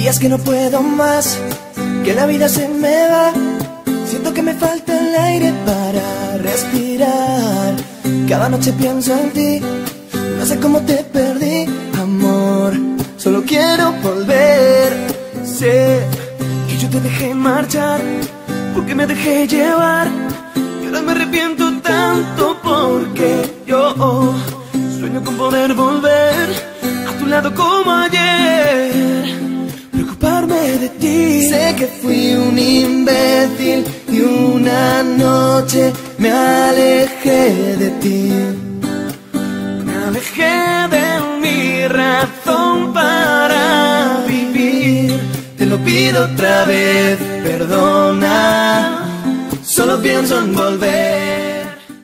días que no puedo más, que la vida se me va. Siento que me falta el aire para respirar. Cada noche pienso en ti, no sé cómo te perdí, amor. Solo quiero volver. Sé que yo te dejé marchar, porque me dejé llevar. Y ahora me arrepiento tanto porque yo sueño con poder volver a tu lado como ayer, preocuparme de ti. Sé que fui un imbécil y una noche me alejé de ti. Me alejé de mi razón para vivir. Te lo pido otra vez, perdona. Solo pienso en volver.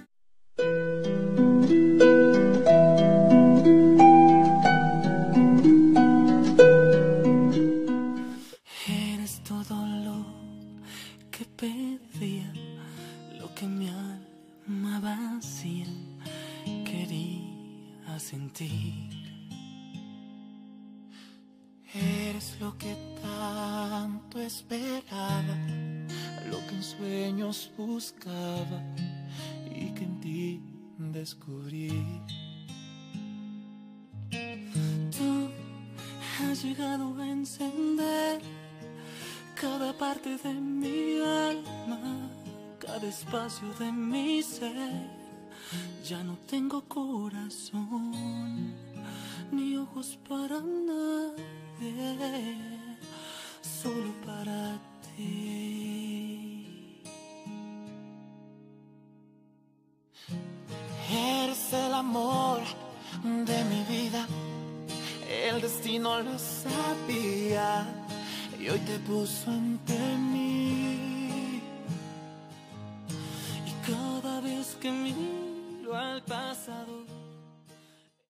Eres todo lo que pedía, lo que mi alma vacía quería sentir. Eres lo que tanto esperaba, lo que en sueños buscaba y que en ti descubrí. Tú has llegado a encender cada parte de mi alma, cada espacio de mi ser. Ya no tengo corazón ni ojos para nadie, solo para ti. Eres el amor de mi vida, el destino lo sabía y hoy te puso ante mí. Y cada vez que miro al pasado